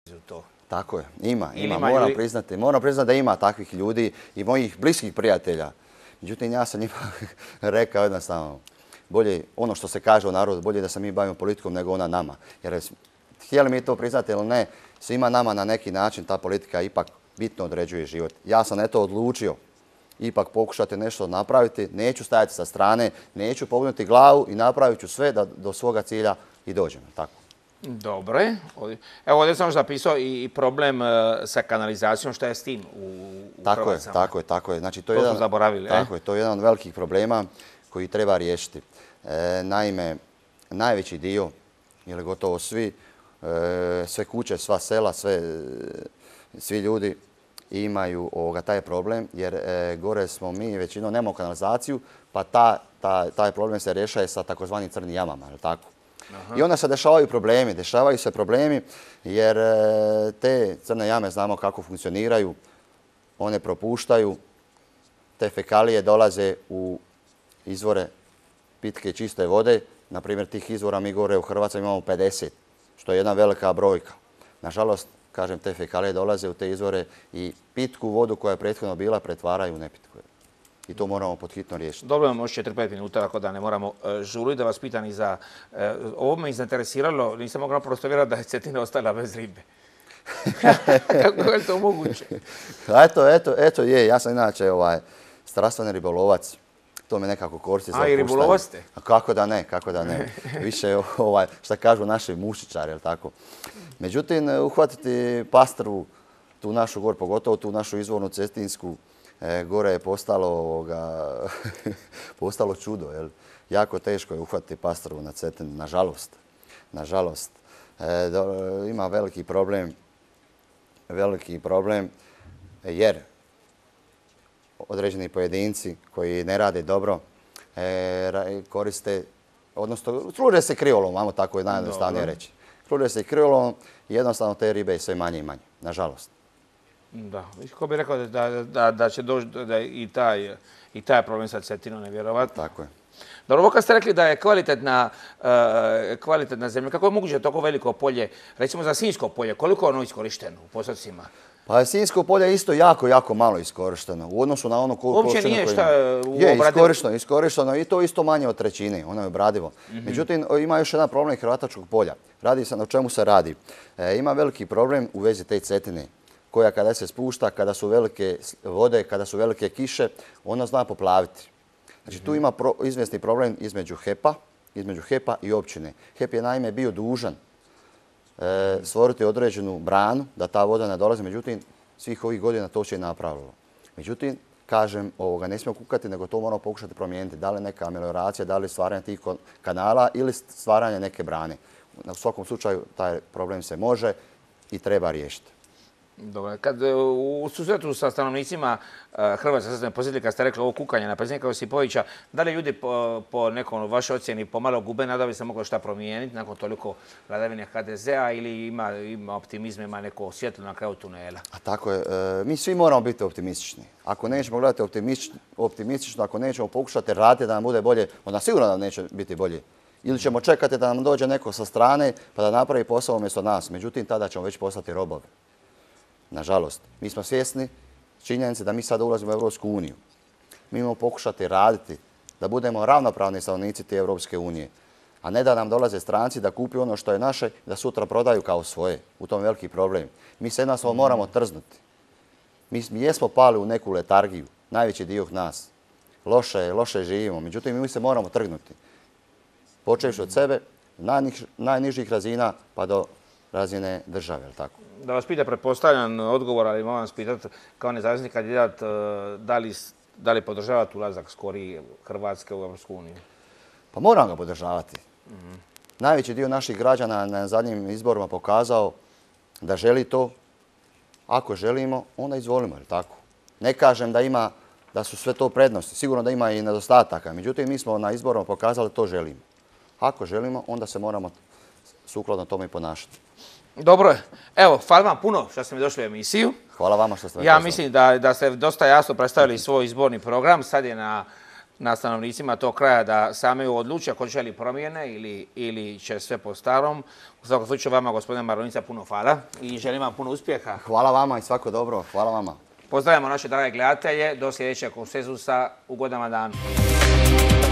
to. Tako je, ima. Moram priznati da ima takvih ljudi i mojih bliskih prijatelja. Međutim, ja sam njima rekao jednostavno, bolje, ono što se kaže u narodu, bolje da se mi bavimo politikom nego ona nama. Jer htjeli mi to priznati ili ne, svima nama na neki način ta politika ipak bitno određuje život. Ja sam eto odlučio ipak pokušati nešto napraviti, neću stajati sa strane, neću pognuti glavu i napravit ću sve da do svoga cilja i dođem. Tako. Dobro je. Evo ovdje sam još zapisao i problem sa kanalizacijom, što je s tim u Hrvatskama. Tako je. Znači, to smo zaboravili. Tako je, to je jedan od velikih problema koji treba riješiti. Naime, najveći dio, ili gotovo svi, sve kuće, sva sela, svi ljudi imaju taj problem, jer gore smo mi većinom nemamo kanalizaciju, pa taj problem se rješava sa takozvanim crnim jamama, je li tako? Aha. I onda se dešavaju se problemi jer te crne jame znamo kako funkcioniraju, one propuštaju, te fekalije dolaze u izvore pitke i čiste vode. Na primjer, tih izvora mi gore u Hrvatskoj imamo 50, što je jedna velika brojka. Nažalost, kažem, te fekalije dolaze u te izvore i pitku vodu koja je prethodno bila pretvaraju u nepitku. I to moramo podhitno riješiti. Dobro, imamo još 4-5 minuta, tako da ne moramo žuriti. Da vas pitam i za... Ovo me zainteresiralo, nisam mogao naprosto vjerovati da je Cetina ostala bez ribe. Kako je to moguće? Eto je, ja sam inače strastveni ribolovac. To me nekako koristi za opuštanje. A i ribolovac ste? Kako da ne. Više šta kažu naši mušičari, jel tako? Međutim, uhvatiti pastrvu, tu našu gor, pogotovo tu našu izvornu cetinsku, gore je postalo čudo. Jel? Jako teško je uhvatiti pastrvu na Cetini, nažalost. Ima veliki problem jer određeni pojedinci koji ne rade dobro koriste, odnosno služe se krivolom, ajmo tako je najjednostavnije reći. Služe se krivolom i jednostavno te ribe je sve manje i manje, nažalost. Da, ko bi rekao da će doći i taj problem sa Cetinom, nevjerovatno. Tako je. Dobro, ovo kad ste rekli da je kvalitetna zemlja, kako je moguće toliko veliko polje, recimo za Sinjsko polje, koliko je ono iskorišteno u postocima? Pa Sinjsko polje je isto jako malo iskorišteno u odnosu na ono koliko... Uopće nije šta je iskorišteno i to isto manje od trećine, ono je obradivo. Međutim, ima još jedan problem Hrvatačkog polja. Radi se na čemu se radi. Ima veliki problem u vezi te Cetine, koja kada se spušta, kada su velike vode, kada su velike kiše, ona zna poplaviti. Znači tu ima izvjesni problem između HEP-a i općine. HEP je naime bio dužan stvoriti određenu branu da ta voda ne dolazi, međutim svih ovih godina to će i napravilo. Međutim, kažem, ne smijemo kukati, nego to moramo pokušati promijeniti. Da li neka amelioracija, da li stvaranje tih kanala ili stvaranje neke brane. U svakom slučaju taj problem se može i treba riješiti. Dobro, kad u susretu sa stanovnicima Hrvatske, sad ste me posjetili kad ste rekli ovo kukanje na predsjednika Josipovića, da li ljudi po nekom vašoj ocjeni pomalo gube nada bi se moglo šta promijeniti nakon toliko vladavine HDZ-a ili ima optimizma, ima neko svjetlo na kraju tunela? A tako je. Mi svi moramo biti optimistični. Ako nećemo gledati optimistično, ako nećemo pokušati raditi da nam bude bolje, onda sigurno da neće biti bolje. Ili ćemo čekati da nam dođe neko sa strane pa da napravi posao umjesto nas. Međutim, tada ćemo već postati robovi. Nažalost, mi smo svjesni činjenice da mi sada ulazimo u Europsku uniju. Mi imamo pokušati raditi da budemo ravnopravni stanovnici te Europske unije, a ne da nam dolaze stranci da kupi ono što je naše i da sutra prodaju kao svoje. U tom veliki problem. Mi se jednostavno moramo trznuti. Mi jesmo pali u neku letargiju, najveći dio nas. Loše živimo, međutim mi se moramo trgnuti. Počevši od sebe, najnižih razina pa do razine države, je li tako? Da vas pita, pretpostavljam odgovor, ali moram vas pitati kao nezavisni kandidat da li podržavate ulazak skoriji Hrvatske u Europsku uniju? Pa moram ga podržavati. Najveći dio naših građana na zadnjim izborima pokazao da želi to. Ako želimo, onda izvolimo, je li tako? Ne kažem da su sve to prednosti. Sigurno da ima i nedostataka. Međutim, mi smo na izborima pokazali da to želimo. Ako želimo, onda se moramo sukladno tome i ponašati. Dobro je. Evo, hvala vam puno što ste mi došli u emisiju. Hvala vama što ste me pozvali. Ja mislim da ste dosta jasno predstavili svoj izborni program. Sad je na stanovnicima tog kraja da sami odluče hoće li promjene ili će sve po starom. U svakom slučaju vama, gospodine Maradonica, puno hvala i želim vam puno uspjeha. Hvala vama i svako dobro. Hvala vama. Pozdravljamo naše drage gledatelje. Do sljedećeg konsenzusa. Ugodan vam dan.